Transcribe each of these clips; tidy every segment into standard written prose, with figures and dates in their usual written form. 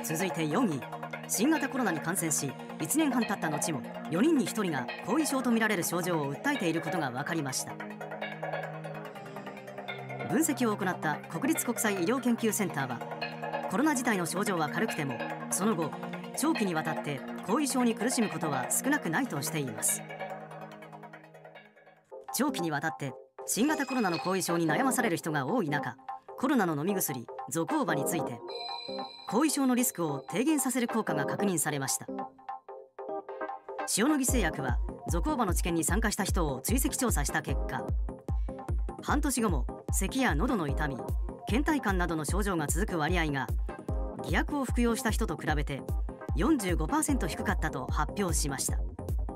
続いて4位、新型コロナに感染し1年半経った後も4人に1人が後遺症とみられる症状を訴えていることが分かりました。分析を行った国立国際医療研究センターは、コロナ自体の症状は軽くてもその後長期にわたって後遺症に苦しむことは少なくないとしています。長期にわたって新型コロナの後遺症に悩まされる人が多い中、コロナの飲み薬ゾコーバについて後遺症のリスクを低減させる効果が確認されました。塩野義製薬はゾコーバの治験に参加した人を追跡調査した結果、半年後も咳や喉の痛み、倦怠感などの症状が続く割合が偽薬を服用した人と比べて 45% 低かったと発表しました。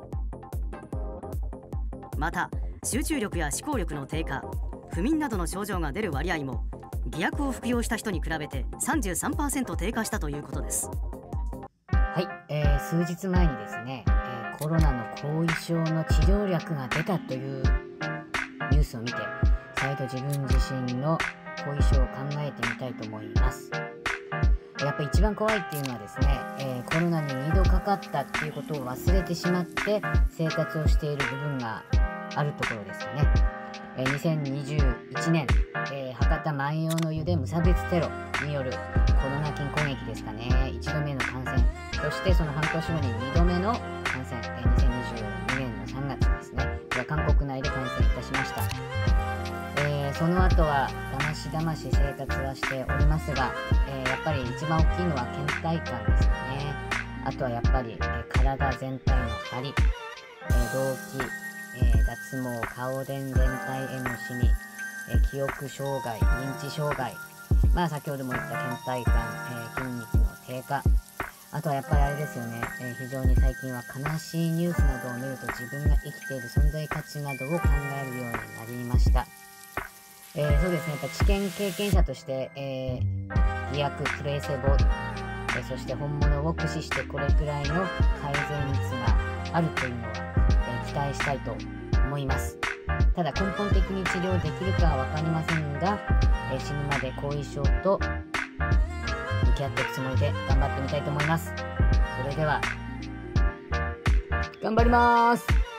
また集中力や思考力の低下、不眠などの症状が出る割合も偽薬を服用した人に比べて 33% 低下したということです。 はい、数日前にですね、コロナの後遺症の治療薬が出たというニュースを見て、再度自分自身の後遺症を考えてみたいと思います。やっぱり一番怖いっていうのはですね、コロナに2度かかったっていうことを忘れてしまって生活をしている部分があるところですよね。2021年、博多万葉の湯で無差別テロによるコロナ菌攻撃ですかね、1度目の感染、そしてその半年後に2度目の感染、2022年の3月ですね、これは韓国内で感染いたしました。その後はだましだまし生活はしておりますが、やっぱり一番大きいのは倦怠感ですよね。あとはやっぱり、体全体の張り、動悸、脱毛、顔電全体へのシミ、記憶障害、認知障害、先ほども言った倦怠感、筋肉の低下、あとはやっぱりあれですよね、非常に最近は悲しいニュースなどを見ると自分が生きている存在価値などを考えるようになりました。そうですね、やっぱ治験経験者として、偽薬、プレーセボ、そして本物を駆使してこれくらいの改善率があるというのは、期待したいと思います。ただ根本的に治療できるかは分かりませんが、死ぬまで後遺症と向き合っていくつもりで頑張ってみたいと思います。それでは頑張ります。